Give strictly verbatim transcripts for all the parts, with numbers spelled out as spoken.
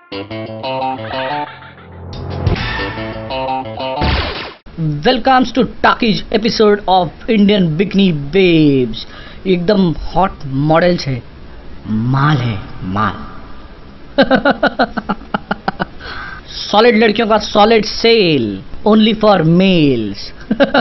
Welcomes to Taki's episode of Indian Bikini Babes. एकदम hot models है, माल है माल. सॉलिड लड़कियों का solid sale, only for males.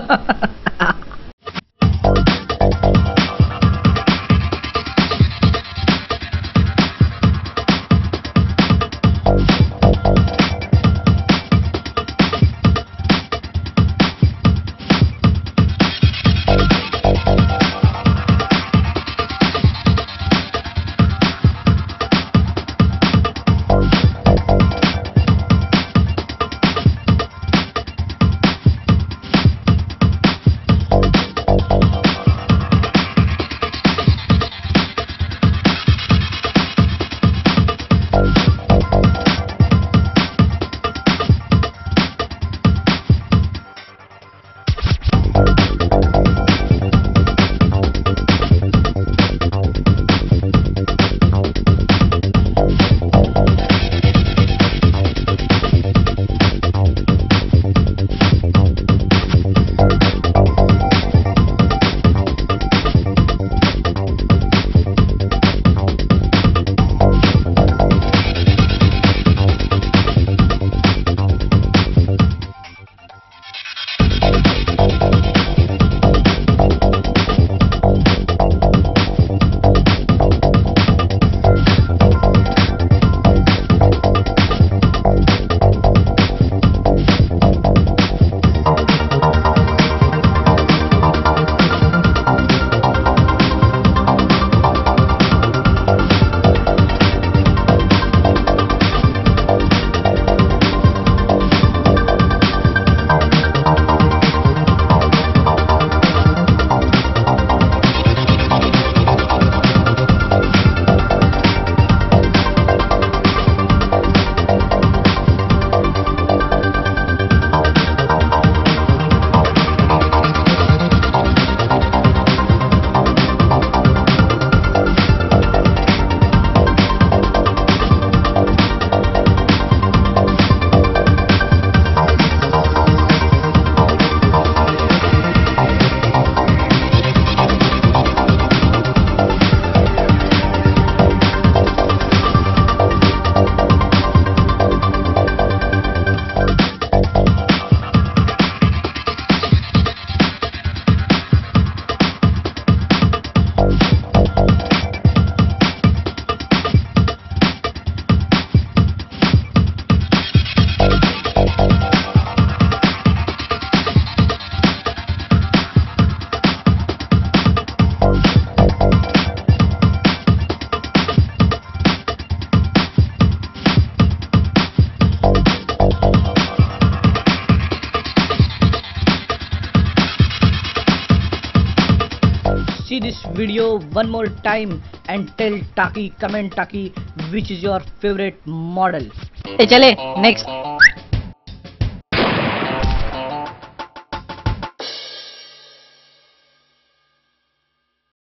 See this video one more time and tell Taki, comment Taki, which is your favorite model. ए चले next.